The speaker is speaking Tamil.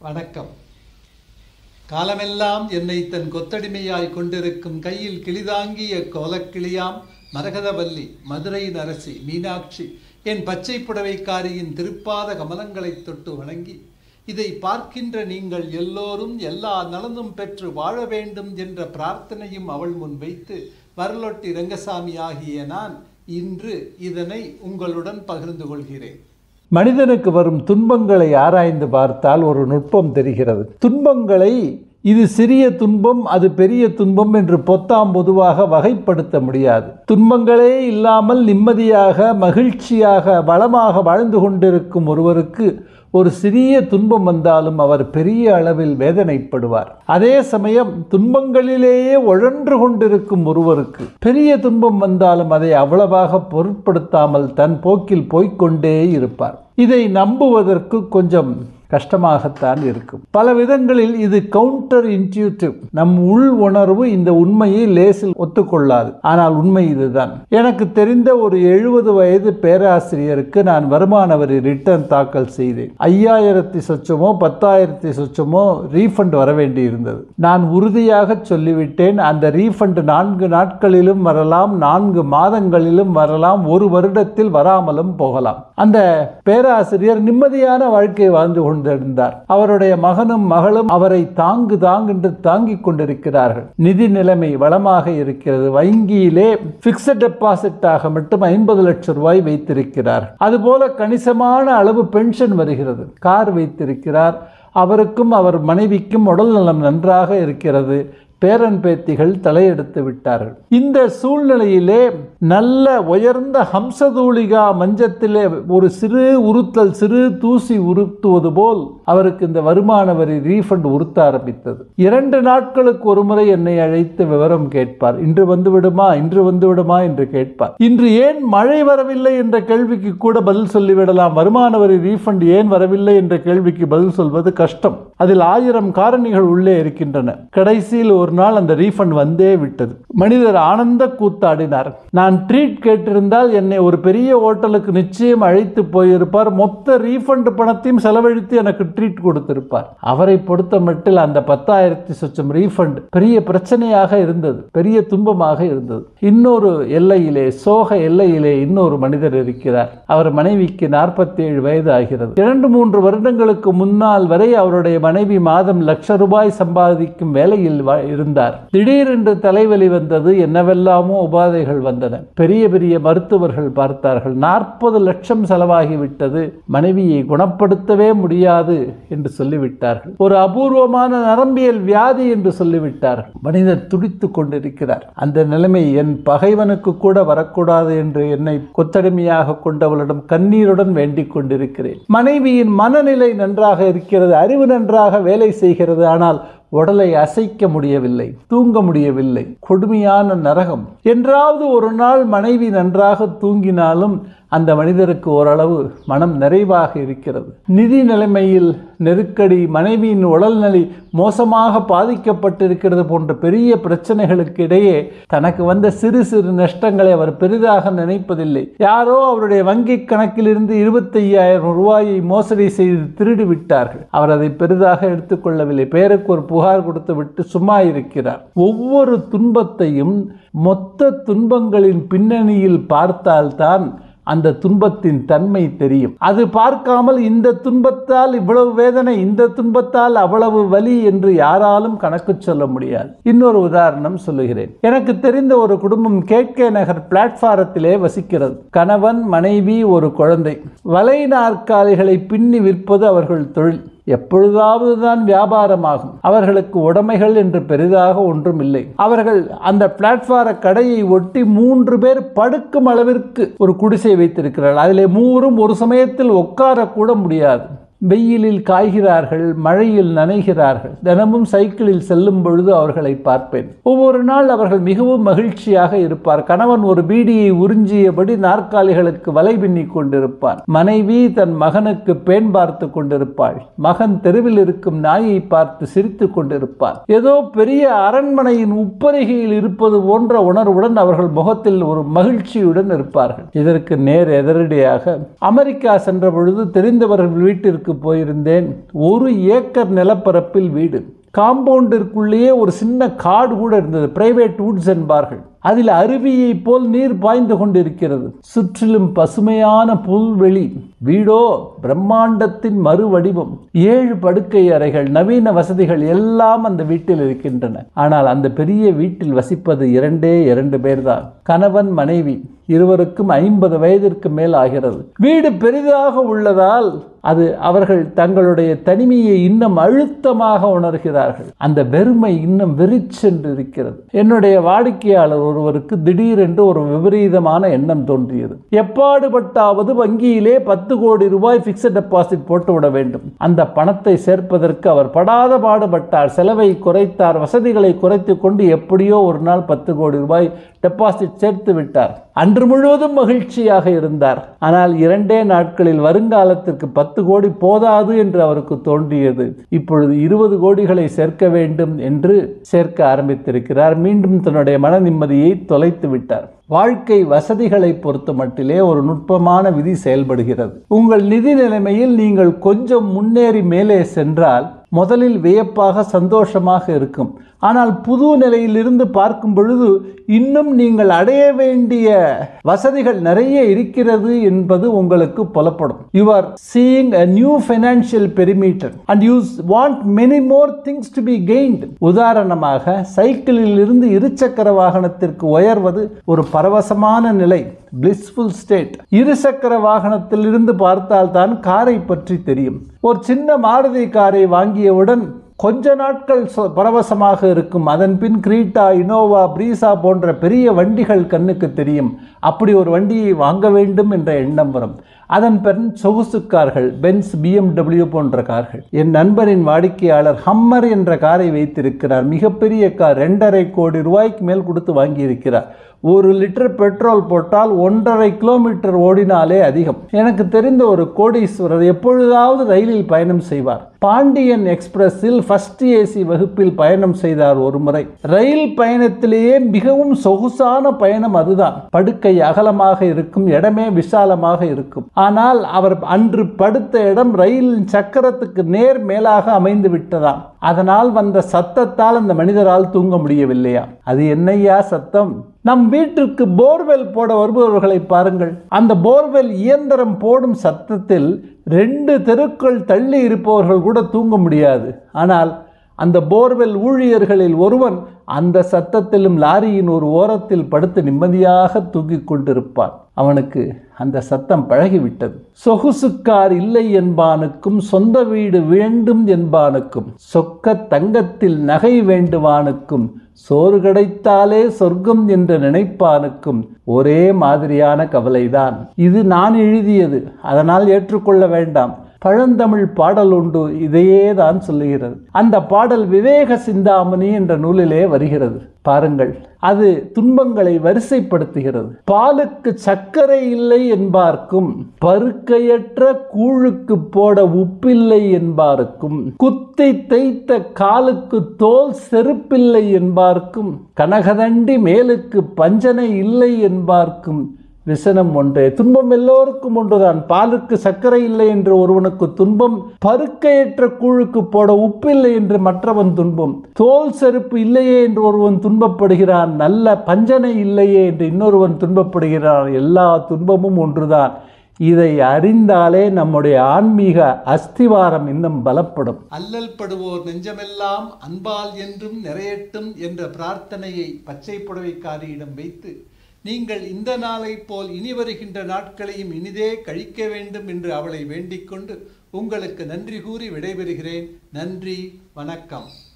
வணக்கம். காலமெல்லாம் என்னை தன் கொத்தடிமையாய் கொண்டிருக்கும் கையில் கிளிதாங்கிய கோலக்கிளியாம் மரகதவல்லி, மதுரையின் அரசி மீனாட்சி, என் பச்சை புடவைக்காரியின் திருப்பாத கமலங்களைத் தொட்டு வணங்கி, இதை பார்க்கின்ற நீங்கள் எல்லோரும் எல்லா நலனும் பெற்று வாழ வேண்டும் என்ற பிரார்த்தனையும் அவள் முன் வைத்து வரலொட்டி ரங்கசாமி ஆகிய நான் இன்று இதனை உங்களுடன் பகிர்ந்து கொள்கிறேன். மனிதனுக்கு வரும் துன்பங்களை ஆராய்ந்து பார்த்தால் ஒரு நுட்பம் தெரிகிறது. துன்பங்களை இது சிறிய துன்பம், அது பெரிய துன்பம் என்று பொதுவாக வகைப்படுத்த முடியாது. துன்பங்களே இல்லாமல் நிம்மதியாக, மகிழ்ச்சியாக, வளமாக வாழ்ந்து கொண்டிருக்கும் ஒருவருக்கு ஒரு சிறிய துன்பம் வந்தாலும் அவர் பெரிய அளவில் வேதனைப்படுவார். அதே சமயம் துன்பங்களிலேயே உழன்று கொண்டிருக்கும் ஒருவருக்கு பெரிய துன்பம் வந்தாலும் அதை அவ்வளவாக பொருட்படுத்தாமல் தன் போக்கில் போய்கொண்டே இருப்பார். இதை நம்புவதற்கு கொஞ்சம் கஷ்டமாகத்தான் இருக்கும். பல விதங்களில் இது கவுண்டர் இன்ட்யூட்டிவ். நம் உள் உணர்வு இந்த உண்மையை லேசில் ஒத்துக்கொள்ளாது. ஆனால் உண்மை இதுதான். எனக்கு தெரிந்த ஒரு 70 வயது பேராசிரியருக்கு நான் வருமான வரி ரிட்டர்ன் தாக்கல் செய்தேன். 5000 சொச்சமோ 10,000 சொச்சமோ ரீஃபண்ட் வர வேண்டி இருந்தது. நான் உறுதியாக சொல்லிவிட்டேன், அந்த ரீஃபண்ட் 4 நாட்களிலும் வரலாம், 4 மாதங்களிலும் வரலாம், 1 வருடத்தில் வராமலும் போகலாம். அந்த பேராசிரியர் நிம்மதியான வாழ்க்கை வாழ்ந்து கொண்டிருந்தார். அவருடைய மகனும் மகளும் அவரை தாங்கு என்று தாங்கிக் கொண்டிருக்கிறார்கள். நிதி நிலைமை வளமாக இருக்கிறது. வங்கியிலே பிக்ஸட் டெபாசிட்டாக மட்டும் 50 லட்சம் ரூபாய் வைத்திருக்கிறார். அதுபோல கணிசமான அளவு பென்ஷன் வருகிறது. கார் வைத்திருக்கிறார். அவருக்கும் அவர் மனைவிக்கும் உடல் நலம் நன்றாக இருக்கிறது. பேரன் பேத்திகள் தலையெடுத்து விட்டார்கள். இந்த சூழ்நிலையிலே நல்ல உயர்ந்த ஹம்சதூளிகா மஞ்சத்திலே ஒரு சிறு உறுத்தல், சிறு தூசி உறுத்துவது போல் அவருக்கு இந்த வருமான வரி ரீஃபண்ட் உறுத்த ஆரம்பித்தது. 2 நாட்களுக்கு ஒரு முறை என்னை அழைத்து விவரம் கேட்பார். இன்று வந்து விடுமா, இன்று வந்து விடுமா என்று கேட்பார். இன்று ஏன் மழை வரவில்லை என்ற கேள்விக்கு கூட பதில் சொல்லிவிடலாம். வருமான வரி ரீஃபண்ட் ஏன் வரவில்லை என்ற கேள்விக்கு பதில் சொல்வது கஷ்டம். அதில் 1000 காரணிகள் உள்ளே இருக்கின்றன. கடைசியில் ஒரு நாள் அந்த ரீஃபண்ட் வந்தே விட்டது. மனிதர் ஆனந்த கூத்தாடினார். நான் ட்ரீட் கேட்டிருந்தால் என்னை ஒரு பெரிய ஹோட்டலுக்கு நிச்சயம் அழைத்து போயிருப்பார். மொத்த ரீஃபண்ட் பணத்தையும் செலவழித்து எனக்கு ட்ரீட் கொடுத்திருப்பார். அவரை பொறுத்த மட்டில் அந்த 10,000 சொச்சம் ரீஃபண்ட் பெரிய பிரச்சனையாக இருந்தது, பெரிய துன்பமாக இருந்தது. இன்னொரு எல்லையிலே, சோக எல்லையிலே இன்னொரு மனிதர் இருக்கிறார். அவர் மனைவிக்கு 47 வயது ஆகிறது. 2-3 வருடங்களுக்கு முன்னால் வரை அவருடைய மனைவி மாதம் ₹1,00,000 சம்பாதிக்கும் வேலையில் இருந்தார். திடீரென்று தலைவலி வந்தது. என்னவெல்லாமோ உபாதைகள் வந்தன. பெரிய பெரிய மருத்துவர்கள் பார்த்தார்கள். 40 லட்சம் செலவாகிவிட்டது, மனைவியை குணப்படுத்தவே முடியாது என்று சொல்லிவிட்டார்கள். ஒரு அபூர்வமான நரம்பியல் வியாதி என்று சொல்லிவிட்டார்கள். மனிதர் துடித்துக் கொண்டிருக்கிறார். அந்த நிலைமை என் பகைவனுக்கு கூட வரக்கூடாது என்று என்னை கொத்தடிமையாக கொண்டவளிடம் கண்ணீருடன் வேண்டிக் கொண்டிருக்கிறேன். மனைவியின் மனநிலை நன்றாக இருக்கிறது, அறிவு நன்றாக வேலை செய்கிறது. ஆனால் உடலை அசைக்க முடியவில்லை, தூங்க முடியவில்லை. கொடுமையான நரகம். என்றாவது ஒரு நாள் மனைவி நன்றாக தூங்கினாலும் அந்த மனிதருக்கு ஓரளவு மனம் நிறைவாக இருக்கிறது. நிதி நிலைமையில் நெருக்கடி, மனைவியின் உடல்நிலை மோசமாக பாதிக்கப்பட்டிருக்கிறது போன்ற பெரிய பிரச்சனைகளுக்கு இடையே தனக்கு வந்த சிறு சிறு நஷ்டங்களை அவர் பெரிதாக நினைப்பதில்லை. யாரோ அவருடைய வங்கி கணக்கிலிருந்து 25,000 ரூபாயை மோசடி செய்து திருடி விட்டார்கள். அவர் அதை பெரிதாக எடுத்துக்கொள்ளவில்லை. பேருக்கு ஒரு புகார் கொடுத்து விட்டு சும்மா இருக்கிறார். ஒவ்வொரு துன்பத்தையும் மொத்த துன்பங்களின் பின்னணியில் பார்த்தால்தான் அந்த துன்பத்தின் தன்மை தெரியும். அது பார்க்காமல் இந்த துன்பத்தால் இவ்வளவு வேதனை, இந்த துன்பத்தால் அவ்வளவு வலி என்று யாராலும் கணக்கு சொல்ல முடியாது. இன்னொரு உதாரணம் சொல்லுகிறேன். எனக்கு தெரிந்த ஒரு குடும்பம் KK நகர் பிளாட்பாரத்திலே வசிக்கிறது. கணவன், மனைவி, ஒரு குழந்தை. வலை நாற்காலிகளை பின்னி விற்பது அவர்கள் தொழில். எப்பொழுதாவது தான் வியாபாரமாகும். அவர்களுக்கு உடைமைகள் என்று பெரிதாக ஒன்றும் இல்லை. அவர்கள் அந்த பிளாட்பார கடையை ஒட்டி 3 பேர் படுக்கும் அளவிற்கு ஒரு குடிசை வைத்திருக்கிறார்கள். அதிலே 3 ஒரு சமயத்தில் உட்காரக்கூட முடியாது. வெயிலில் காய்கிறார்கள், மழையில் நனைகிறார்கள். தினமும் சைக்கிளில் செல்லும் பொழுது அவர்களை பார்ப்பேன். ஒவ்வொரு நாள் அவர்கள் மிகவும் மகிழ்ச்சியாக இருப்பார். கணவன் ஒரு பீடியை உறிஞ்சியபடி நாற்காலிகளுக்கு வலை பின்னி கொண்டிருப்பான். மனைவி தன் மகனுக்கு பேன் பார்த்து கொண்டிருப்பாள். மகன் தெருவில் இருக்கும் நாயை பார்த்து சிரித்து கொண்டிருப்பார். ஏதோ பெரிய அரண்மனையின் உப்பரிகையில் இருப்பது போன்ற உணர்வுடன் அவர்கள் முகத்தில் ஒரு மகிழ்ச்சியுடன் இருப்பார்கள். இதற்கு நேர் எதிரடியாக அமெரிக்கா சென்ற பொழுது தெரிந்தவர்கள் வீட்டிற்கு வீட்டுக்கு போயிருந்தேன். 1 ஏக்கர் நிலப்பரப்பில் வீடு. காம்பவுண்டிற்குள்ளேயே ஒரு சின்ன காடு கூட இருந்தது. பிரைவேட் வுட்ஸ் என்பார்கள். அதில் அருவியை போல் நீர் பாய்ந்து கொண்டிருக்கிறது. சுற்றிலும் பசுமையான புல்வெளி. வீடோ பிரம்மாண்டத்தின் மறு வடிவம். 7 படுக்கை அறைகள், நவீன வசதிகள் எல்லாம் அந்த வீட்டில் இருக்கின்றன. ஆனால் அந்த பெரிய வீட்டில் வசிப்பது 2 பேர் தான். கணவன் மனைவி. இருவருக்கும் 50 வயதிற்கு மேல் ஆகிறது. வீடு பெரிதாக உள்ளதால் அது அவர்கள் தங்களுடைய தனிமையை இன்னும் அழுத்தமாக உணர்கிறார்கள். அந்த வெறுமை இன்னும் வெறிச்சென்று இருக்கிறது. என்னுடைய வாடிக்கையாளர் ஒருவருக்கு திடீரென்று ஒரு விபரீதமான எண்ணம் தோன்றியது. எப்பாடுபட்டாவது வங்கியிலே 10 கோடி ரூபாய் பிக்ஸட் டெபாசிட் போட்டுவிட வேண்டும். அந்த பணத்தை சேர்ப்பதற்கு அவர் படாத பாடுபட்டார். செலவை குறைத்தார், வசதிகளை குறைத்துக் கொண்டு எப்படியோ ஒரு நாள் 10 கோடி ரூபாய் டெபாசிட் சேர்த்து விட்டார். அன்று முழுவதும் மகிழ்ச்சியாக இருந்தார். ஆனால் 2 நாட்களில் வருங்காலத்திற்கு 10 கோடி போதாது என்று அவருக்கு தோன்றியது. இப்பொழுது 20 கோடிகளை சேர்க்க வேண்டும் என்று சேர்க்க ஆரம்பித்திருக்கிறார். மீண்டும் தன்னுடைய மன நிம்மதியை தொலைத்து விட்டார். வாழ்க்கை வசதிகளை பொறுத்த மட்டிலே ஒரு நுட்பமான விதி செயல்படுகிறது. உங்கள் நிதி நிலைமையில் நீங்கள் கொஞ்சம் முன்னேறி மேலே சென்றால் முதலில் வியப்பாக சந்தோஷமாக இருக்கும். ஆனால் புது நிலையிலிருந்து பார்க்கும் பொழுது இன்னும் நீங்கள் அடைய வேண்டிய வசதிகள் நிறைய இருக்கிறது என்பது உங்களுக்கு புலப்படும். You are seeing a new financial perimeter and you want many more things to be gained. உதாரணமாக, சைக்கிளில் இருந்து இருசக்கர வாகனத்திற்கு உயர்வது ஒரு பரவசமான நிலை, blissful state. இருசக்கர வாகனத்தில் இருந்து பார்த்தால் தான் காரை பற்றி தெரியும். ஒரு சின்ன மாருதி காரை வாங்கியவுடன் கொஞ்ச நாட்கள் பரவசமாக இருக்கும். அதன் பின் கிரீட்டா, இனோவா, பிரீசா போன்ற பெரிய வண்டிகள் கண்ணுக்கு தெரியும். அப்படி ஒரு வண்டியை வாங்க வேண்டும் என்ற எண்ணம் வரும். அதன் பின் சொகுசு கார்கள், பென்ஸ், BMW போன்ற கார்கள். என் நண்பரின் வாடிக்கையாளர் ஹம்மர் என்ற காரை வைத்திருக்கிறார். மிகப்பெரிய கார். 2.5 கோடி ரூபாய்க்கு மேல் கொடுத்து வாங்கியிருக்கிறார். 1 லிட்டர் பெட்ரோல் போட்டால் 1.5 கிலோமீட்டர் ஓடினாலே அதிகம். எனக்கு தெரிந்த ஒரு கோடீஸ்வரர் எப்பொழுதாவது ரயிலில் பயணம் செய்வார். பாண்டியன் எக்ஸ்பிரஸில் ஃபர்ஸ்ட் ஏசி வகுப்பில் பயணம் செய்தார் ஒரு முறை. ரயில் பயணத்திலேயே மிகவும் சொகுசான பயணம் அதுதான். படுக்கை அகலமாக இருக்கும், இடமே விசாலமாக இருக்கும். ஆனால் அவர் அன்று படுத்த இடம் ரயிலின் சக்கரத்துக்கு நேர் மேலாக அமைந்து விட்டதாம். அதனால் வந்த சத்தத்தால் அந்த மனிதரால் தூங்க முடியவில்லையா? அது என்னையா சத்தம்? நம் வீட்டிற்கு போர்வெல் போட வருபவர்களை பாருங்கள். அந்த போர்வெல் இயந்திரம் போடும் சத்தத்தில் 2 தெருக்கள் தள்ளி இருப்பவர்கள் கூட தூங்க முடியாது. ஆனால் அந்த போர்வெல் ஊழியர்களில் ஒருவன் அந்த சத்தத்திலும் லாரியின் ஒரு ஓரத்தில் படுத்து நிம்மதியாக தூங்கிக் கொண்டிருப்பான். அவனுக்கு அந்த சத்தம் பழகிவிட்டது. சொகுசுக்கார் இல்லை என்பானுக்கும் சொந்த வீடு வேண்டும் என்பானுக்கும் சொக்க தங்கத்தில் நகை வேண்டுவானுக்கும் சோறு கிடைத்தாலே சொர்க்கம் என்று நினைப்பானுக்கும் ஒரே மாதிரியான கவலைதான். இது நான் எழுதியது, அதனால் ஏற்றுக்கொள்ள வேண்டாம். பழந்தமிழ் பாடல் உண்டு, இதையே தான் சொல்லுகிறது. அந்த பாடல் விவேக சிந்தாமணி என்ற நூலிலே வருகிறது. பாருங்கள், அது துன்பங்களை வரிசைப்படுத்துகிறது. பாலுக்கு சர்க்கரை இல்லை என்பார்க்கும், பருக்கையற்ற கூழுக்கு போட உப்பில்லை என்பார்க்கும், குத்தி தைத்த காலுக்கு தோல் செருப்பில்லை என்பார்க்கும், கனகதண்டி மேலுக்கு பஞ்சனை இல்லை என்பார்க்கும் விசனம் ஒன்றே. துன்பம் எல்லோருக்கும் ஒன்றுதான். பாலுக்கு சர்க்கரை இல்லை என்று ஒருவனுக்கு துன்பம், பருக்கையற்ற கூழுக்கு போட உப்பில்லை என்று மற்றவன் துன்பம், தோல் செருப்பு இல்லையே என்று ஒருவன் துன்பப்படுகிறான், நல்ல பஞ்சனை இல்லையே என்று இன்னொருவன் துன்பப்படுகிறான். எல்லா துன்பமும் ஒன்றுதான். இதை அறிந்தாலே நம்முடைய ஆன்மீக அஸ்திவாரம் இன்னும் பலப்படும். அல்லல் படுவோர் நெஞ்சமெல்லாம் அன்பால் என்றும் நிறையட்டும் என்ற பிரார்த்தனையை பச்சை புடவைக்காரியிடம் வைத்து, நீங்கள் இந்த நாளை போல் இனி வருகின்ற நாட்களையும் இனிதே கழிக்க வேண்டும் என்று அவளை வேண்டிக் கொண்டு உங்களுக்கு நன்றி கூறி விடைபெறுகிறேன். நன்றி, வணக்கம்.